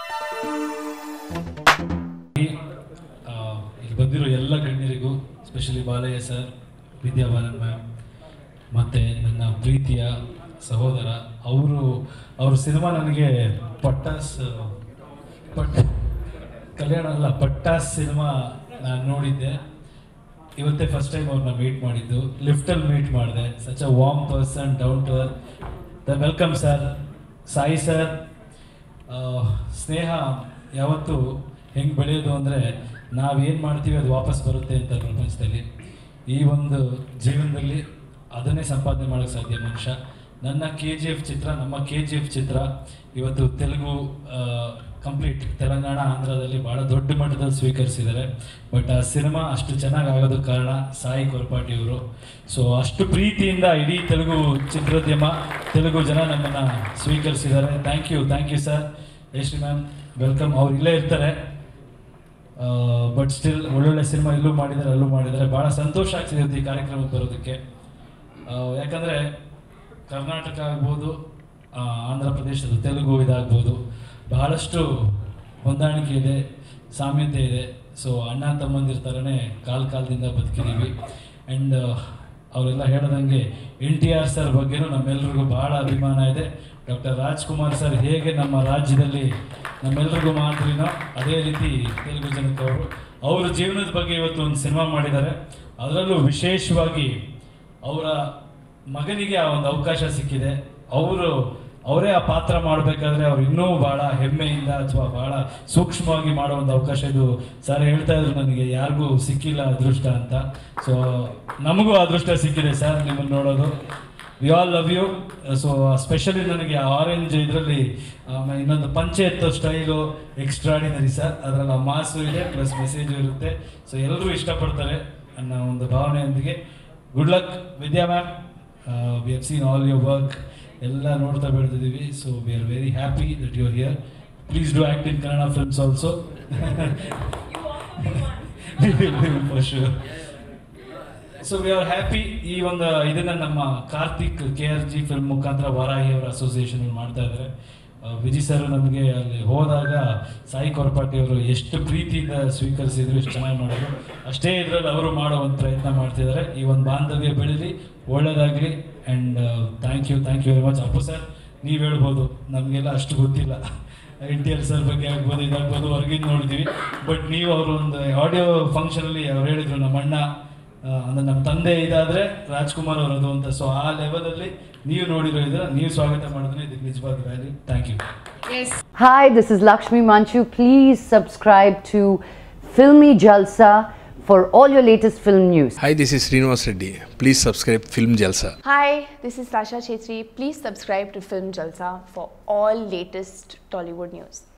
ಇಲ್ಲಿ ಬಂದಿರೋ ಎಲ್ಲ ಗಣ್ಯರಿಗೂ, specially Balayya sir, Vidya Balan ma'am, ಮತ್ತು ನನ್ನ ಪ್ರೀತಿಯ ಸಹೋದರ, ಅವ್ರ ಸಿನಿಮಾ ನನಗೆ ಕಲ್ಯಾಣ ಅಲ್ಲ ಪಟ್ಟಾಸ್ ಸಿನಿಮಾ ನಾನು ನೋಡಿದ್ದೆ. ಇವತ್ತೇ ಫಸ್ಟ್ ಟೈಮ್ ಅವ್ರನ್ನ ಮೀಟ್ ಮಾಡಿದ್ದು, ಲಿಫ್ಟಲ್ಲಿ ಮೀಟ್ ಮಾಡಿದೆ. Such a warm person, down to earth. Welcome sir. Sai sir, ಸ್ನೇಹ ಯಾವತ್ತೂ ಹೆಂಗೆ ಬೆಳೆಯೋದು ಅಂದರೆ ನಾವೇನು ಮಾಡ್ತೀವಿ ಅದು ವಾಪಸ್ ಬರುತ್ತೆ ಅಂತ ಪ್ರಪಂಚದಲ್ಲಿ. ಈ ಒಂದು ಜೀವನದಲ್ಲಿ ಅದನ್ನೇ ಸಂಪಾದನೆ ಮಾಡೋಕ್ಕೆ ಸಾಧ್ಯ ಮನುಷ್ಯ. ನನ್ನ KGF ಚಿತ್ರ, ನಮ್ಮ KGF ಚಿತ್ರ ಇವತ್ತು ತೆಲುಗು ಕಂಪ್ಲೀಟ್ ತೆಲಂಗಾಣ, ಆಂಧ್ರದಲ್ಲಿ ಭಾಳ ದೊಡ್ಡ ಮಟ್ಟದಲ್ಲಿ ಸ್ವೀಕರಿಸಿದ್ದಾರೆ. ಬಟ್ ಆ ಸಿನಿಮಾ ಅಷ್ಟು ಚೆನ್ನಾಗಿ ಆಗೋದಕ್ಕೆ ಕಾರಣ ಸಾಯಿ ಕೊರಪಾಟಿ ಅವರು. ಸೊ ಅಷ್ಟು ಪ್ರೀತಿಯಿಂದ ಇಡೀ ತೆಲುಗು ಚಿತ್ರೋದ್ಯಮ, ತೆಲುಗು ಜನ ನಮ್ಮನ್ನು ಸ್ವೀಕರಿಸಿದ್ದಾರೆ. Thank you sir. Yashri ma'am welcome. ಅವ್ರು ಇಲ್ಲೇ ಇರ್ತಾರೆ, ಬಟ್ ಸ್ಟಿಲ್ ಒಳ್ಳೊಳ್ಳೆ ಸಿನಿಮಾ ಇಲ್ಲೂ ಮಾಡಿದ್ದಾರೆ, ಅಲ್ಲೂ ಮಾಡಿದ್ದಾರೆ. ಭಾಳ ಸಂತೋಷ ಆಗ್ತಿದೆ ಈ ಕಾರ್ಯಕ್ರಮಕ್ಕೆ ಬರೋದಕ್ಕೆ. ಯಾಕಂದರೆ ಕರ್ನಾಟಕ ಆಗ್ಬೋದು, ಆಂಧ್ರ ಪ್ರದೇಶದ ತೆಲುಗು ಇದಾಗ್ಬೋದು, ಬಹಳಷ್ಟು ಹೊಂದಾಣಿಕೆ ಇದೆ, ಸಾಮ್ಯತೆ ಇದೆ. ಸೊ ಅಣ್ಣ ತಮ್ಮಂದಿರ ಥರನೇ ಕಾಲದಿಂದ ಬದುಕಿದ್ದೀವಿ. ಆ್ಯಂಡ್ ಅವರೆಲ್ಲ ಹೇಳ್ದಂಗೆ NTR ಸರ್ ಬಗ್ಗೆನೂ ನಮ್ಮೆಲ್ರಿಗೂ ಭಾಳ ಅಭಿಮಾನ ಇದೆ. ಡಾಕ್ಟರ್ ರಾಜ್ಕುಮಾರ್ ಸರ್ ಹೇಗೆ ನಮ್ಮ ರಾಜ್ಯದಲ್ಲಿ ನಮ್ಮೆಲ್ರಿಗೂ ಮಾದರಿನೋ ಅದೇ ರೀತಿ ತೆಲುಗು ಜನಕ್ಕೆ ಅವರ ಜೀವನದ ಬಗ್ಗೆ ಇವತ್ತು ಒಂದು ಸಿನಿಮಾ ಮಾಡಿದ್ದಾರೆ. ಅದರಲ್ಲೂ ವಿಶೇಷವಾಗಿ ಅವರ ಮಗನಿಗೆ ಆ ಒಂದು ಅವಕಾಶ ಸಿಕ್ಕಿದೆ. ಅವರೇ ಆ ಪಾತ್ರ ಮಾಡಬೇಕಾದ್ರೆ ಅವ್ರು ಇನ್ನೂ ಭಾಳ ಹೆಮ್ಮೆಯಿಂದ ಅಥವಾ ಭಾಳ ಸೂಕ್ಷ್ಮವಾಗಿ ಮಾಡೋ ಒಂದು ಅವಕಾಶ ಇದು. ಸರ್ ಹೇಳ್ತಾ ಇದ್ರು ನನಗೆ ಯಾರಿಗೂ ಸಿಕ್ಕಿಲ್ಲ ಅದೃಷ್ಟ ಅಂತ. ಸೊ ನಮಗೂ ಅದೃಷ್ಟ ಸಿಕ್ಕಿದೆ ಸರ್ ನಿಮ್ಮನ್ನು ನೋಡೋದು. We all love you. So specially ನನಗೆ ಆರೆಂಜ್ ಇದರಲ್ಲಿ ಇನ್ನೊಂದು ಪಂಚೆ ಎತ್ತೋ ಸ್ಟೈಲು ಎಕ್ಸ್ಟ್ರಾಡಿನರಿ ಸರ್. ಅದರಲ್ಲಿ ಆ ಮಾಸು ಇದೆ, ಪ್ಲಸ್ ಮೆಸೇಜು ಇರುತ್ತೆ. ಸೊ ಎಲ್ಲರೂ ಇಷ್ಟಪಡ್ತಾರೆ ಅನ್ನೋ ಒಂದು ಭಾವನೆಯೊಂದಿಗೆ. Good luck Vidya ma'am. We have seen all your work, ಎಲ್ಲ ನೋಡ್ತಾ ಬೆಳೆದಿದ್ದೀವಿ. So we are very happy that you are here. Please do act in Kannada films also. For sure. So we are happy. ಈ ಒಂದು ಇದನ್ನು ನಮ್ಮ ಕಾರ್ತಿಕ್ KRG ಫಿಲ್ಮ್ ಮುಖಾಂತರ ವಾರಾಹಿ ಅವರ association ಮಾಡ್ತಾ ಇದ್ದಾರೆ. ವಿಜಯ್ ಸರ್ ನಮಗೆ ಅಲ್ಲಿ ಹೋದಾಗ ಸಾಯಿ ಕೊರಪಾಟಿ ಅವರು ಎಷ್ಟು ಪ್ರೀತಿಯಿಂದ ಸ್ವೀಕರಿಸಿದ್ರು, ಎಷ್ಟು ಚೆನ್ನಾಗಿ ಮಾಡಿದ್ರು. ಅಷ್ಟೇ ಇದರಲ್ಲಿ ಅವರು ಮಾಡೋ ಒಂದು ಪ್ರಯತ್ನ ಮಾಡ್ತಿದ್ದಾರೆ. ಈ ಒಂದು ಬಾಂಧವ್ಯ ಬೆಳೀಲಿ, ಒಳ್ಳೆಯದಾಗಲಿ. And thank you very much. Appu sir ನೀವು ಹೇಳ್ಬೋದು, ನಮಗೆಲ್ಲ ಅಷ್ಟು ಗೊತ್ತಿಲ್ಲ. NTR ಸರ್ ಬಗ್ಗೆ ಆಗ್ಬೋದು, ಇದಾಗ್ಬೋದು, ಹೊರಗಿಂದ ನೋಡಿದ್ದೀವಿ. ಬಟ್ ನೀವು ಅವರು ಒಂದು ಆಡಿಯೋ ಫಂಕ್ಷನಲ್ಲಿ ಅವ್ರು ಹೇಳಿದರು ನಮ್ಮ ಅಣ್ಣ ಅಂದರೆ ನಮ್ಮ ತಂದೆ ಇದಾದರೆ ರಾಜ್ಕುಮಾರ್ ಅವರದು ಅಂತ. ಸೊ ಆ ಲೆವೆಲಲ್ಲಿ ನೀವು ನೋಡಿರೋ ಇದ್ರೆ ನೀವು ಸ್ವಾಗತ ಮಾಡಿದ್ರೆ ಇದಕ್ಕೆ ನಿಜವಾದ value. Thank you. Hi, this is Lakshmi Manchu. Please subscribe to Filmy Jalsa for all your latest film news. Hi, this is Srinivas Reddy. Please subscribe Film Jalsa. Hi, this is Sasha Chetri. Please subscribe to Film Jalsa for all latest Tollywood news.